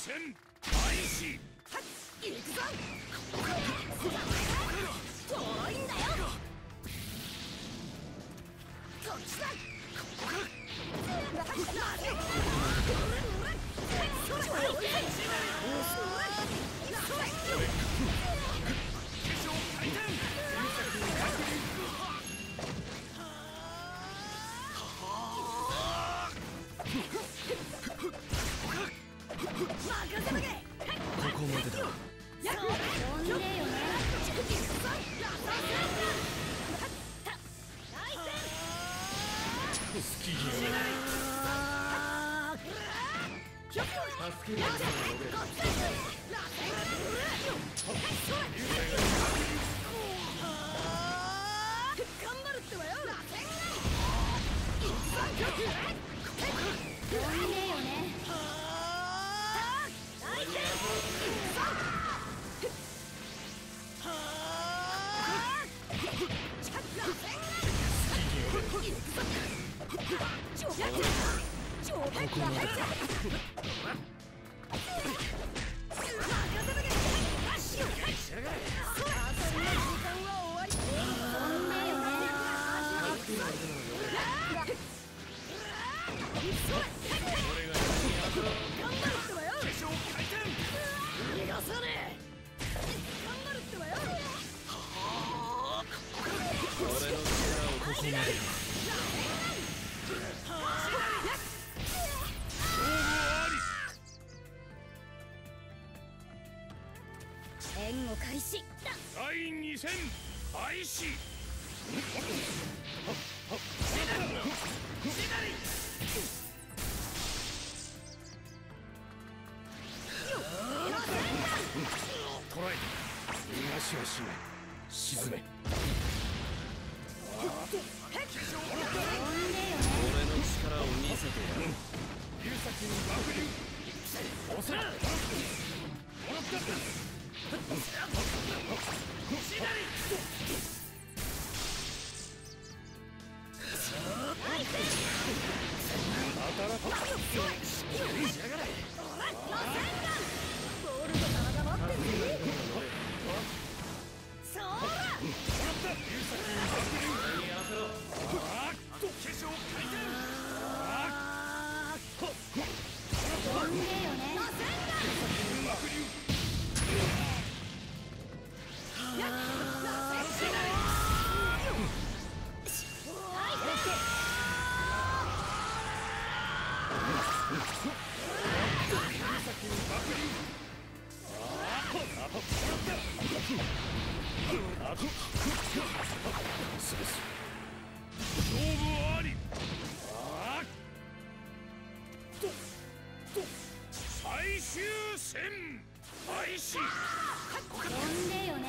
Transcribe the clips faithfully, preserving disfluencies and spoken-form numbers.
戦開始。 行くぞ。遠いんだよ。こっちだ。 ここまでだ。スキー助ける。 頑張るってばよ。援護開始。 だいに戦開始。捕らえた。逃がしはしない。沈め。 俺の力を見せてやる。 龍崎に爆流。押せ。もらった。勝負あり。最終戦開始。 呼んでよね。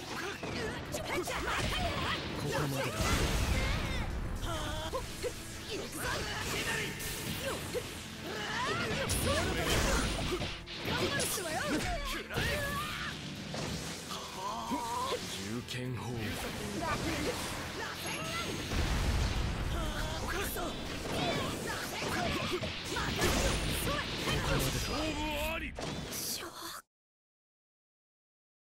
ここまでだ。銃剣砲。 勝負あり。